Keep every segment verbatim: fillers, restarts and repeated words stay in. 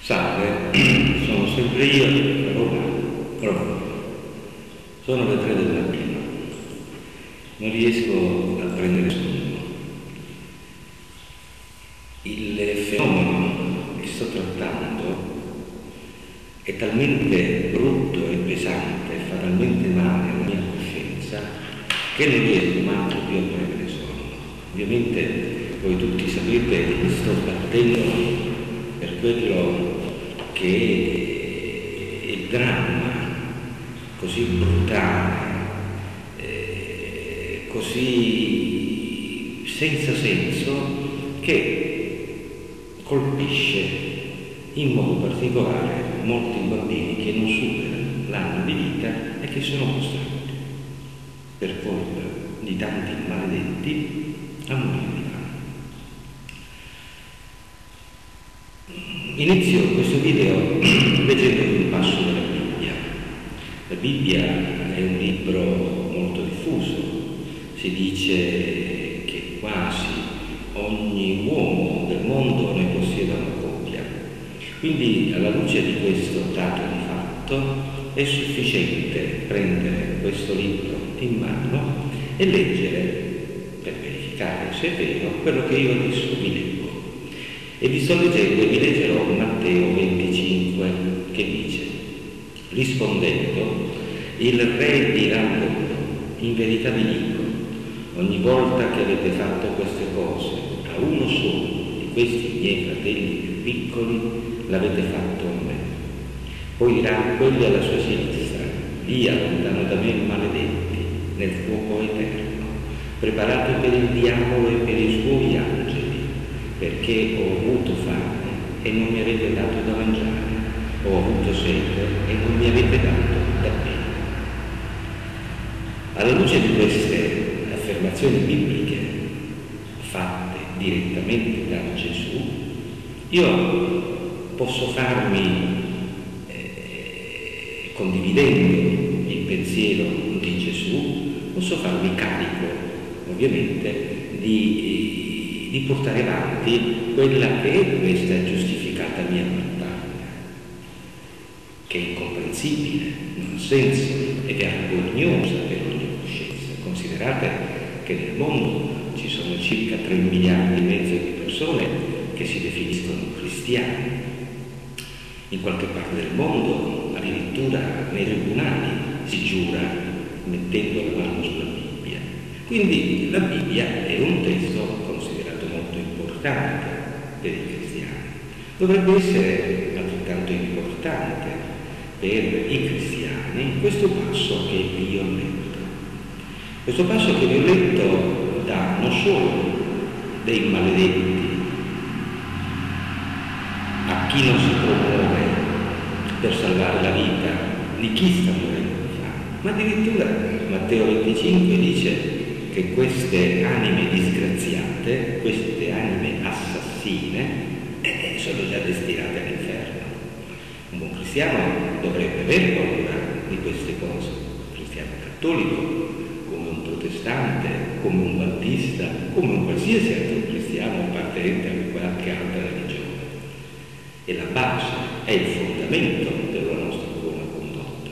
Salve, sono sempre io, Romano, Romano. Sono le tre del mattino, non riesco a prendere sonno. Il fenomeno che sto trattando è talmente brutto e pesante, fa talmente male alla mia coscienza, che non riesco manco più a prendere sonno. Ovviamente voi tutti sapete che sto battendo per quello che è il dramma così brutale, eh, così senza senso, che colpisce in modo particolare molti bambini che non superano l'anno di vita e che sono costretti, per colpa di tanti maledetti, a morire di fame. Inizio questo video leggendo un passo della Bibbia. La Bibbia è un libro molto diffuso, si dice che quasi ogni uomo del mondo ne possiede una copia, quindi alla luce di questo dato di fatto è sufficiente prendere questo libro in mano e leggere per verificare se è vero quello che io adesso vi leggo. E vi sto leggendo e vi leggerò Matteo venticinque, che dice: rispondendo, il re dirà loro: in verità vi dico, ogni volta che avete fatto queste cose a uno solo di questi miei fratelli più piccoli, l'avete fatto a me. Poi dirà quelli alla sua sinistra: via lontano da me, maledetti, nel fuoco eterno, preparato per il diavolo e per i suoi angeli, perché ho avuto fame e non mi avete dato da mangiare, ho avuto sete e non mi avete dato da bere. Alla luce di queste affermazioni bibliche fatte direttamente da Gesù, io posso farmi, eh, condividendo il pensiero di Gesù, posso farmi carico, ovviamente, di di portare avanti quella che è questa giustificata mia battaglia, che è incomprensibile, non ha senso ed è vergognosa per ogni coscienza. Considerate che nel mondo ci sono circa tre miliardi e mezzo di persone che si definiscono cristiani. In qualche parte del mondo, addirittura nei tribunali, si giura mettendo la mano sulla Bibbia. Quindi la Bibbia è un testo considerato molto importante per i cristiani. Dovrebbe essere altrettanto importante per i cristiani questo passo che vi ho letto. Questo passo che vi ho letto dà non solo dei maledetti a chi non si promuove per salvare la vita di chi sta morendo di fame, ma addirittura Matteo venticinque dice che queste anime disgraziate, queste anime assassine, eh, sono già destinate all'inferno. Un buon cristiano dovrebbe avere paura di queste cose. Un cristiano cattolico, come un protestante, come un battista, come un qualsiasi altro cristiano appartenente a qualche altra religione. È la base, è il fondamento della nostra buona condotta.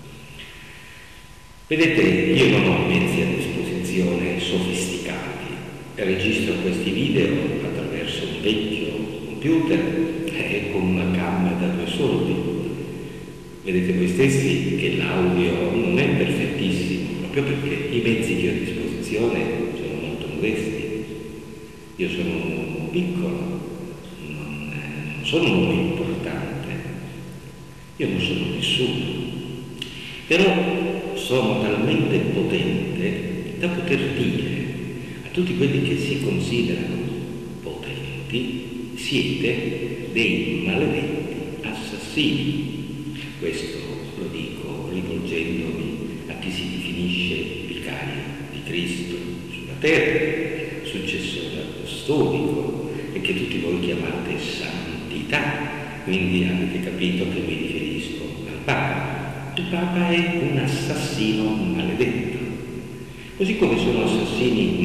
Vedete, io non ho mezzi a disposizione sofisticati, registro questi video attraverso un vecchio computer e con una camera da due soldi. Vedete voi stessi che l'audio non è perfettissimo, proprio perché i mezzi che ho a disposizione sono molto modesti. Io sono un uomo piccolo, non, non sono un uomo importante, io non sono nessuno, però sono talmente potente da poter dire a tutti quelli che si considerano potenti: siete dei maledetti assassini. Questo lo dico rivolgendomi a chi si definisce vicario di Cristo sulla terra, successore apostolico, e che tutti voi chiamate santità, quindi avete capito che mi riferisco al Papa. Il Papa è un assassino maledetto. Così come sono assassini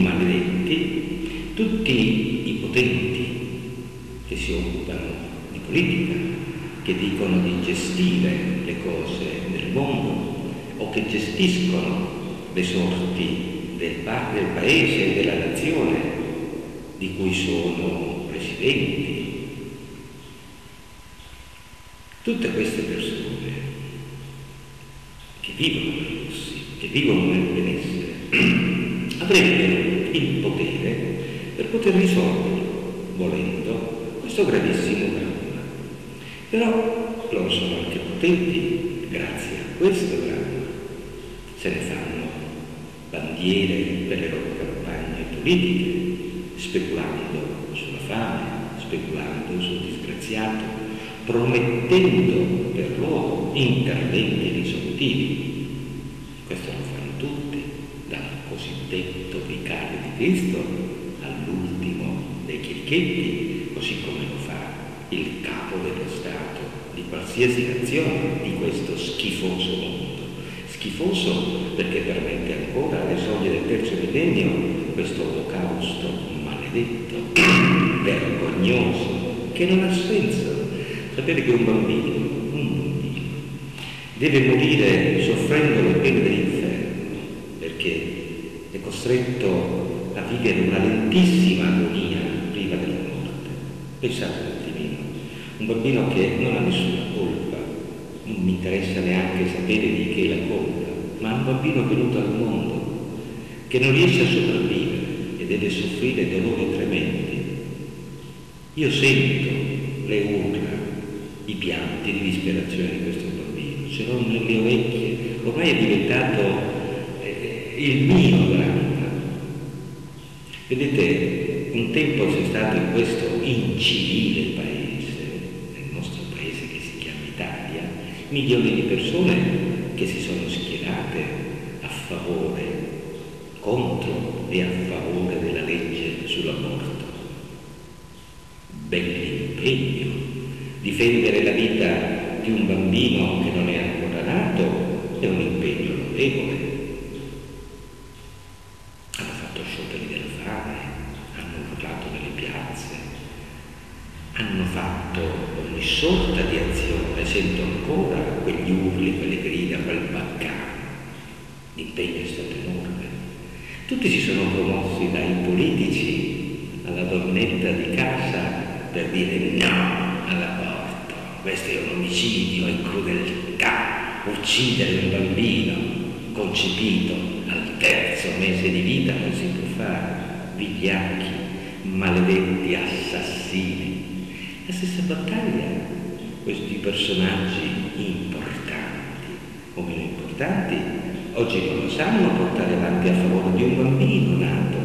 maledetti tutti i potenti che si occupano di politica, che dicono di gestire le cose nel mondo o che gestiscono le sorti del, pa- del paese e della nazione di cui sono presidenti. Tutte queste persone che vivono nel lusso, che vivono nel benessere, avrebbero il potere per poter risolvere, volendo, questo gravissimo dramma. Però loro sono anche potenti, grazie a questo dramma. Se ne fanno bandiere per le loro campagne politiche, speculando sulla fame, speculando sul disgraziato, promettendo per loro interventi risolutivi. Questo lo fanno tutti, dal cosiddetto vicario di Cristo all'ultimo dei chierichetti, così come lo fa il capo dello Stato di qualsiasi nazione di questo schifoso mondo. Schifoso perché permette ancora alle soglie del terzo millennio questo olocausto maledetto, vergognoso, che non ha senso. Sapete che un bambino, un bambino, deve morire soffrendo le pene dell'inferno perché è costretto a vivere una lentissima agonia prima della morte. Pensate un attimino, un bambino che non ha nessuna colpa, non mi interessa neanche sapere di che è la colpa, ma un bambino venuto al mondo che non riesce a sopravvivere e deve soffrire dolori tremendi. Io sento le urla, i pianti di disperazione di questo bambino, ce l'ho nelle orecchie, ormai è diventato eh, il mio dramma. Vedete, un tempo c'è stato in questo incivile paese, nel nostro paese che si chiama Italia, milioni di persone che si sono schierate a favore, contro e a favore della legge sull'aborto. Bell'impegno. Difendere la vita di un bambino che non è ancora nato è un impegno lodevole. Hanno fatto scioperi della fame, hanno urlato nelle piazze, hanno fatto ogni sorta di azione. Sento ancora quegli urli, quelle grida, quel baccano. L'impegno è stato enorme. Tutti si sono promossi dai politici alla donnetta di casa per dire no all'aborto. Questo è un omicidio, è crudeltà, uccidere un bambino concepito al terzo mese di vita non si può fare, vigliacchi, maledetti assassini. La stessa battaglia, questi personaggi importanti o meno importanti, oggi non lo sanno portare avanti a favore di un bambino nato.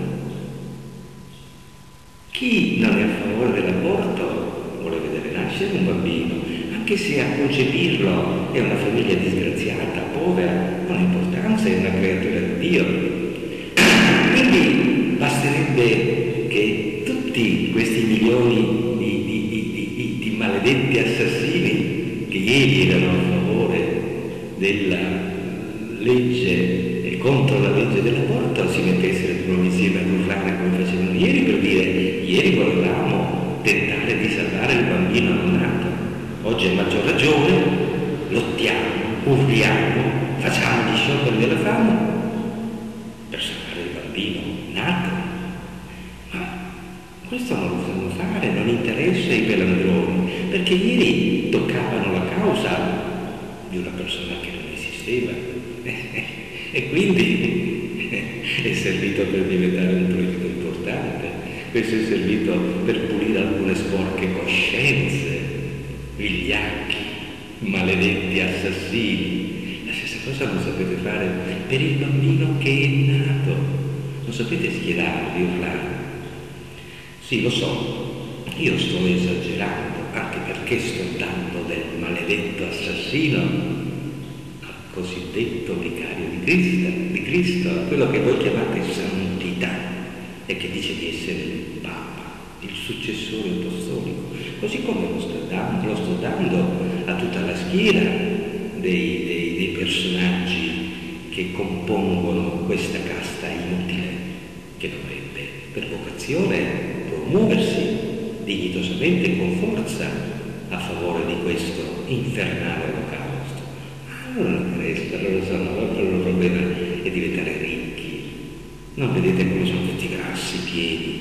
Chi non è a favore dell'aborto vuole vedere nascere un bambino, anche se a concepirlo è una famiglia disgraziata, povera, non ha importanza, è una creatura di Dio. Quindi basterebbe che tutti questi milioni di, di, di, di, di maledetti assassini che ieri erano a favore della legge e contro la legge dell'aborto si mettessero di nuovo insieme ad urlare come facevano ieri per dire ieri volevamo tentare di salvare il bambino non nato. Oggi a maggior ragione lottiamo, urliamo, facciamo gli scioperi della fame per salvare il bambino nato. Ma questo non lo sanno fare, non interessa ai pelandroni, perché ieri toccavano la causa di una persona che non esisteva e quindi è servito per diventare un politico importante. Questo è servito per pulire alcune sporche coscienze, vigliacchi, maledetti assassini. La stessa cosa non sapete fare per il bambino che è nato, non sapete schierarvi, urlare. Sì, lo so, io sto esagerando, anche perché sto dando del maledetto assassino al cosiddetto vicario di Cristo, di Cristo, quello che voi chiamate santità e che dice di essere il Papa, il successore apostolico, così come lo sto dando, lo sto dando a tutta la schiera dei, dei, dei personaggi che compongono questa casta inutile, che dovrebbe per vocazione promuoversi dignitosamente con forza a favore di questo infernale olocausto. Allora non interessa, loro sanno, il loro problema è diventare ricchi. Non vedete come sono tutti grassi, piedi?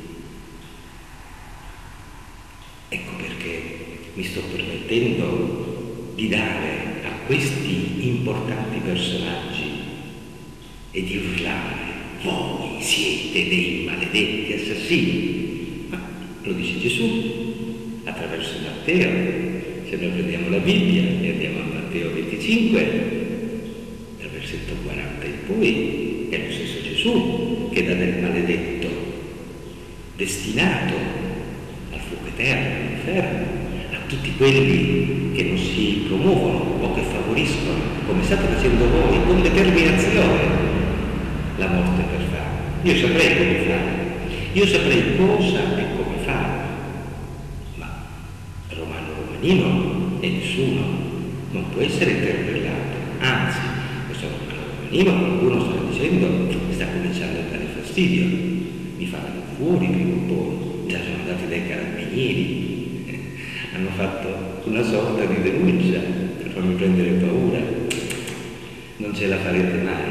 Ecco perché mi sto permettendo di dare a questi importanti personaggi e di urlare: voi siete dei maledetti assassini. Ma lo dice Gesù attraverso Matteo. Se noi prendiamo la Bibbia e andiamo a Matteo venticinque, dal versetto quaranta in poi, è lo stesso Gesù che dà del maledetto destinato al fuoco eterno, all'inferno, a tutti quelli che non si promuovono o che favoriscono, come state facendo voi, con determinazione, la morte per fare. Io saprei come fare, io saprei cosa e come fare, ma romano romanino e nessuno non può essere interpellato. Anzi, questo romano romanino, qualcuno sta dicendo, sta cominciando a dare fastidio, mi faranno fuori prima o poi. Già sono andati dai carabinieri, hanno fatto una sorta di denuncia per farmi prendere paura. Non ce la farete mai,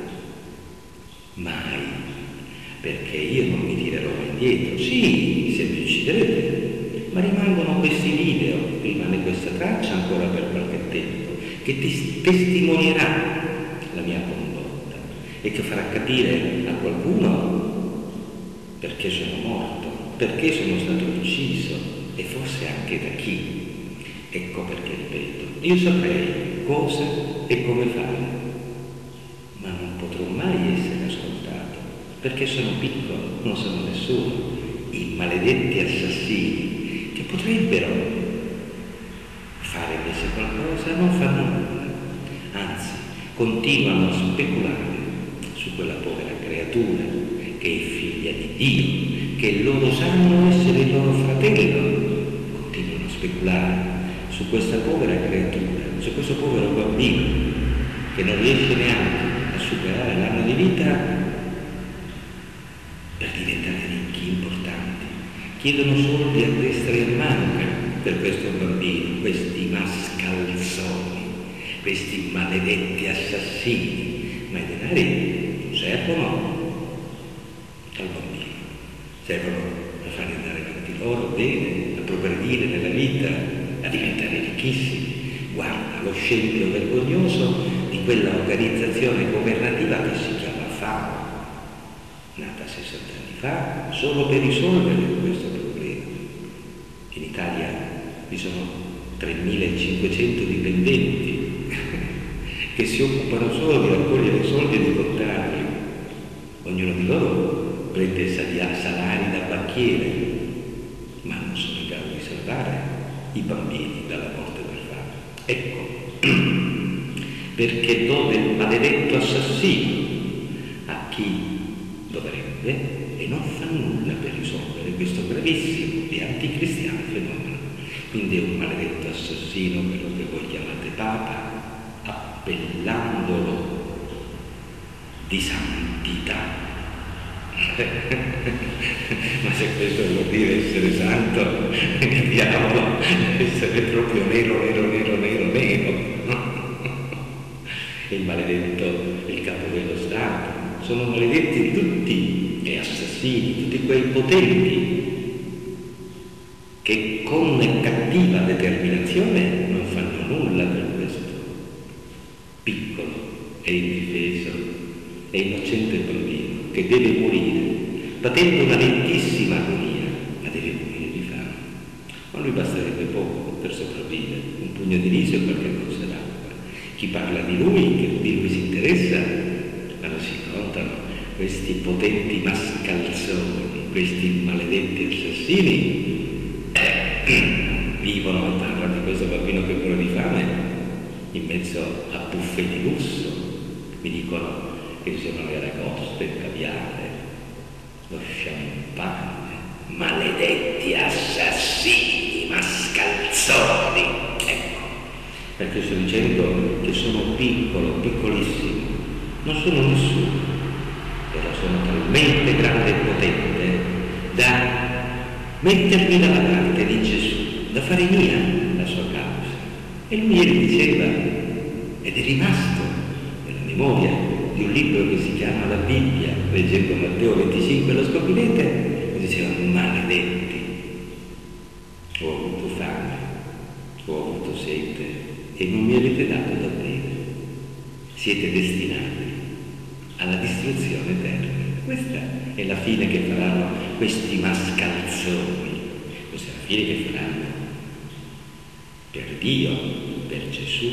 mai, perché io non mi tirerò indietro. Sì, se mi ucciderete, ma rimangono questi video, rimane questa traccia ancora per qualche tempo, che tes- testimonierà la mia condotta e che farà capire a qualcuno perché sono morto, perché sono stato ucciso e forse anche da chi. Ecco perché ripeto, io saprei cosa e come fare, ma non potrò mai essere ascoltato, perché sono piccolo, non sono nessuno. I maledetti assassini che potrebbero fare invece qualcosa non fanno nulla, anzi continuano a speculare su quella povera creatura che è figlia di Dio, che loro sanno essere il loro fratello. Continuano a speculare su questa povera creatura, su questo povero bambino che non riesce neanche a superare l'anno di vita per diventare ricchi, importanti. Chiedono soldi a destra e a manca per questo bambino, questi mascalzoni, questi maledetti assassini, ma i denari servono al bambino, servono a farli andare avanti loro bene, a progredire nella vita, a diventare ricchissimi. Guarda lo scempio vergognoso di quella organizzazione governativa che si chiama FAO, nata sessanta anni fa solo per risolvere questo problema. In Italia vi sono tremilacinquecento dipendenti che si occupano solo di raccogliere soldi e di contarli. Ognuno di loro prende salari da banchiere, ma non sono in grado di salvare i bambini dalla morte per fame. Ecco perché do del maledetto assassino a chi dovrebbe e non fa nulla per risolvere questo gravissimo e anticristiano fenomeno. Quindi è un maledetto assassino, quello che voi chiamate Papa, appellandolo di santità. Ma se questo vuol dire essere santo, vediamo, essere proprio nero, nero, nero, nero, nero. Il maledetto, il capo dello Stato, sono maledetti tutti e assassini, tutti quei potenti che con cattiva determinazione non fanno nulla per questo piccolo e indifeso e innocente bambino che deve morire, patendo una lentissima agonia, ma deve morire di fame. Ma a lui basterebbe poco per sopravvivere, un pugno di riso e qualche goccia d'acqua. Chi parla di lui, che di lui si interessa, ma non si contano questi potenti mascalzoni, questi maledetti assassini, eh, vivono e parlano di questo bambino che muore di fame in mezzo a buffet di lusso. Mi dicono che ci sono le aragoste, il caviale, lo champagne, maledetti assassini, mascalzoni. Ecco, perché sto dicendo che sono piccolo, piccolissimo, non sono nessuno, però sono talmente grande e potente da mettermi dalla parte di Gesù da fare mia la sua causa. E lui ieri diceva, ed è rimasto nella memoria di un libro che si chiama La Bibbia, leggendo Matteo venticinque, lo scoprirete, diceva, maledetti, ho avuto fame, ho avuto sete e non mi avete dato da bere. Siete destinati alla distruzione eterna. Questa è la fine che faranno questi mascalzoni, questa è la fine che faranno per Dio, per Gesù.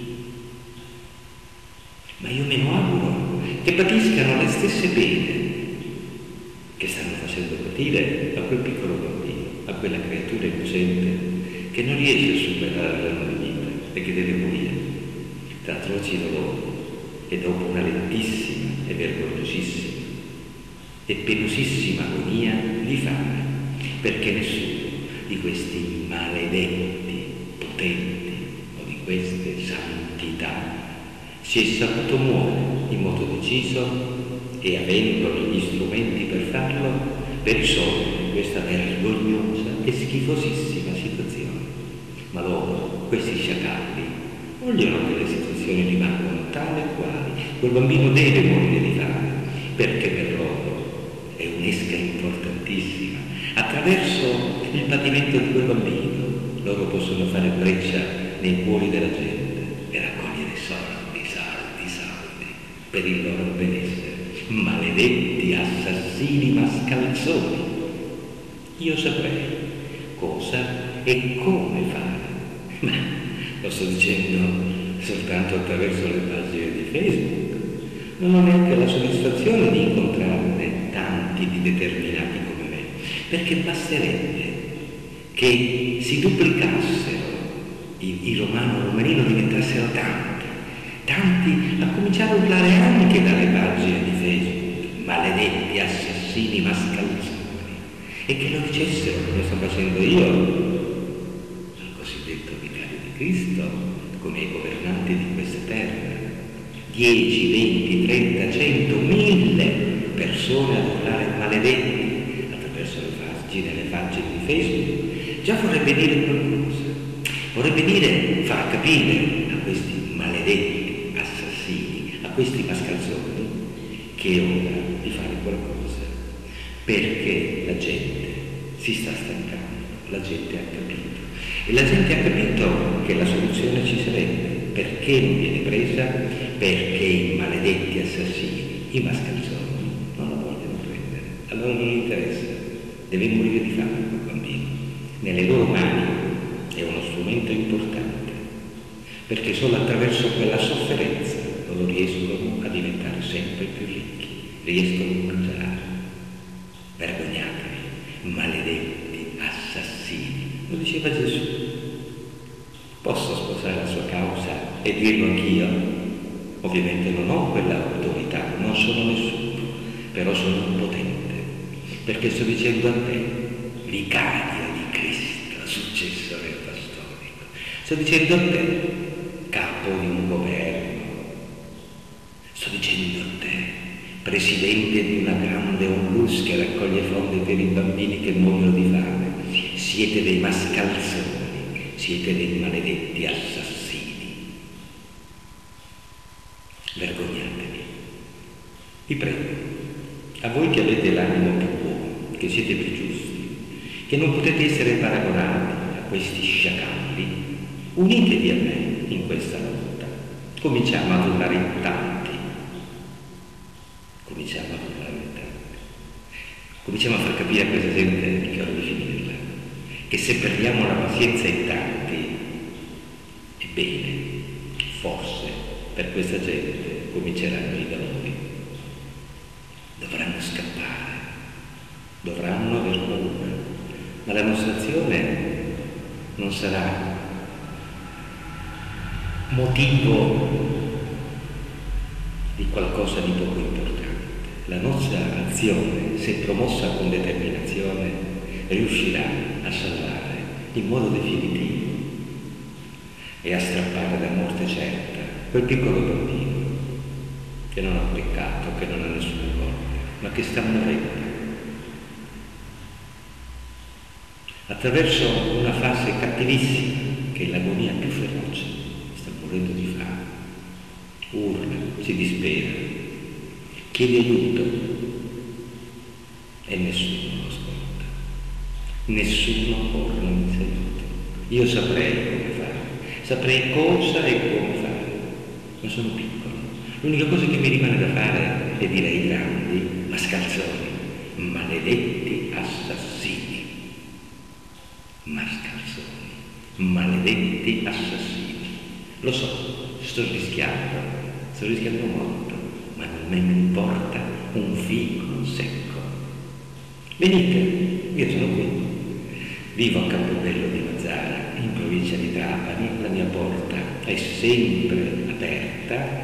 Ma io me lo auguro che patiscano le stesse pene che stanno facendo patire a quel piccolo bambino, a quella creatura innocente che non riesce a superare la loro vita e che deve morire tra atroci dolori e dopo una lentissima e vergognosissima e penosissima agonia di fame, perché nessuno di questi maledetti potenti o di queste santità si è saputo muovere in modo deciso e avendo gli strumenti per farlo per risolvere questa vergognosa e schifosissima situazione. Ma loro, questi sciacalli, vogliono che le situazioni rimangano tali e quali. Quel bambino deve morire di fame, perché per loro è un'esca importantissima. Attraverso il patimento di quel bambino loro possono fare breccia nei cuori della gente e raccogliere soldi, soldi, soldi per il loro benessere. Maledetti assassini mascalzoni. Io saprei cosa e come fare, ma lo sto dicendo soltanto attraverso le pagine di Facebook. Non ho neanche la soddisfazione di incontrarne tanti di determinati come me, perché basterebbe che si duplicassero i, i romano romanino diventassero tanti, tanti a cominciare a urlare anche dalle pagine di Facebook, maledetti assassini mascalzoni, e che lo dicessero come sto facendo io al cosiddetto vicario di Cristo, come i governanti di questa terra, dieci, venti, trenta, cento, mille persone ad urlare maledetti attraverso le pagine, le pagine di Facebook, già vorrebbe dire qualcosa, vorrebbe dire far capire a questi maledetti assassini, a questi mascalzoni, che è ora di fare qualcosa, perché la gente si sta stancando, la gente ha capito. E la gente ha capito che la soluzione ci sarebbe. Perché non viene presa? Perché i maledetti assassini, i mascalzoni, non la vogliono prendere. Allora non interessa, deve morire di fame quel bambino. Nelle loro mani è uno strumento importante, perché solo attraverso quella sofferenza loro riescono a diventare sempre più ricchi, riescono a mangiare. Vergognatevi, maledetti assassini, lo diceva Gesù. Posso sposare la sua causa e dirlo anch'io? Ovviamente non ho quella autorità, non sono nessuno, però sono un potente, perché sto dicendo a te, vicario di Cristo, successore apostolico, sto dicendo a te, capo di un governo, sto dicendo a te, presidente di una grande onlus che raccoglie fondi per i bambini che muoiono di fame, siete dei mascalzoni, siete dei maledetti assassini. Vergognatevi. Vi prego, a voi che avete l'animo più buono, che siete più giusti, che non potete essere paragonati a questi sciacalli, unitevi a me in questa lotta. Cominciamo ad urlare in tanti. Cominciamo ad urlare in tanti. Cominciamo a far capire a questa gente che è ora di finirla, che se perdiamo la pazienza in tanti, ebbene, forse per questa gente cominceranno i dolori. Dovranno scappare, dovranno aver paura, ma la nostra azione non sarà motivo di qualcosa di poco importante. La nostra azione, se promossa con determinazione, riuscirà a salvare in modo definitivo e a strappare da morte certa quel piccolo bambino che non ha peccato, che non ha nessuna colpa, ma che sta morendo. attraverso una fase cattivissima, che è l'agonia più feroce, sta morendo di fame, urla, si dispera, chiede aiuto e nessuno lo ascolta, nessuno porre un aiuto. Io saprei come fare, saprei cosa e come fare, ma sono piccolo. L'unica cosa che mi rimane da fare è dire ai grandi mascalzoni, maledetti assassini, mascalzoni, maledetti assassini. Lo so, sto rischiando, sto rischiando molto, ma non me ne importa un fico secco. Venite, io sono qui, vivo a Campobello di Mazara, in provincia di Trapani, la mia porta è sempre aperta.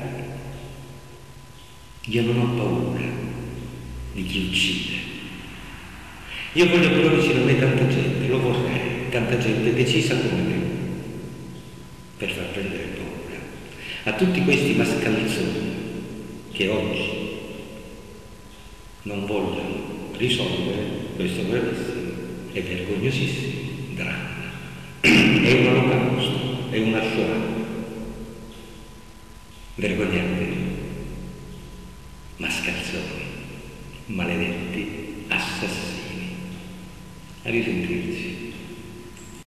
Io non ho paura di chi uccide. Io voglio però vicino a me tanta gente, lo vorrei, tanta gente decisa come me, per far prendere paura a tutti questi mascalzoni che oggi non vogliono risolvere questo gravissimo e vergognosissimo dramma. È un olocausto, è una Shoah. Vergognatevi, mascalzoni, maledetti assassini. A risentirci.